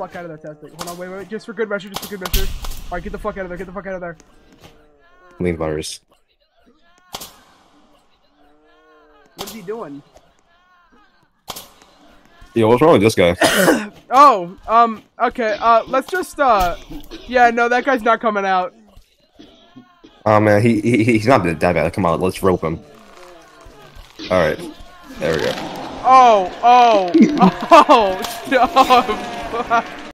fuck out of there, Tastic. Hold on, wait. Just for good measure, Alright, get the fuck out of there, get the fuck out of there. Lean virus. What is he doing? Yo, what's wrong with this guy? Okay, let's just, yeah, no, that guy's not coming out. Oh man, he's not that bad. Come on, let's rope him. Alright. There we go. Oh, stop.